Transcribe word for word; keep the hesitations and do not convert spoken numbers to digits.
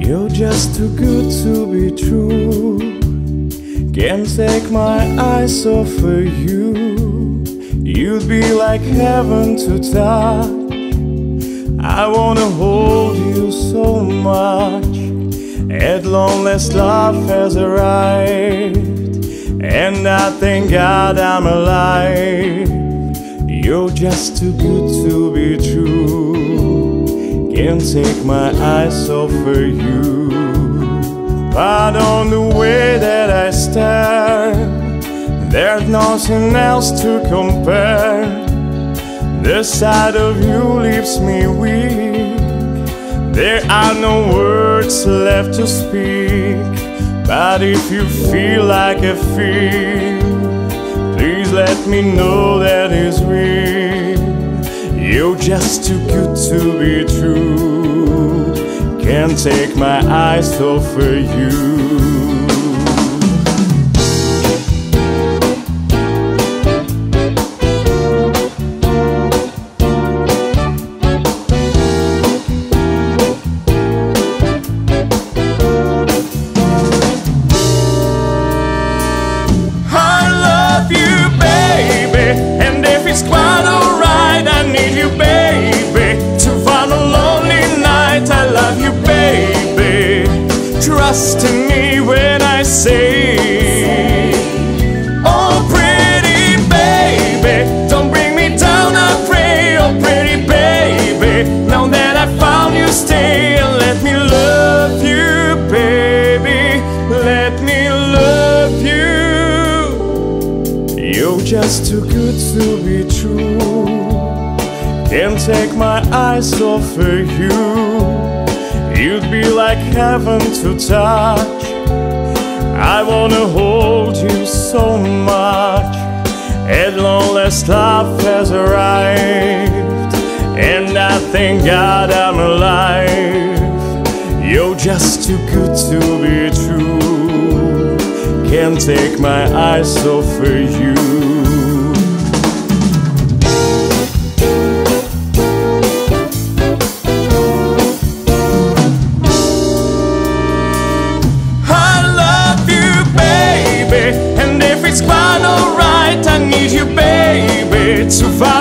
You're just too good to be true. Can't take my eyes off of you. You'd be like heaven to touch. I wanna hold you so much. At long last love has arrived, and I thank God I'm alive. You're just too good to be true. Can't take my eyes off of you. But on the way that I stare, there's nothing else to compare. The sight of you leaves me weak. There are no words left to speak. But if you feel like I feel, please let me know that it's real. You're just too good to be true. Can't take my eyes off of you. Trust in me when I say, oh pretty baby, don't bring me down, I pray. Oh pretty baby, now that I found you, stay and let me love you, baby. Let me love you. You're just too good to be true. Can't take my eyes off of you. You'd be like heaven to touch. I wanna hold you so much. At long last love has arrived, and I thank God I'm alive. You're just too good to be true. Can't take my eyes off of you. And if it's quite alright, I need you, baby, to find